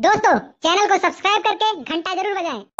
दोस्तों चैनल को सब्सक्राइब करके घंटा जरूर बजाएं।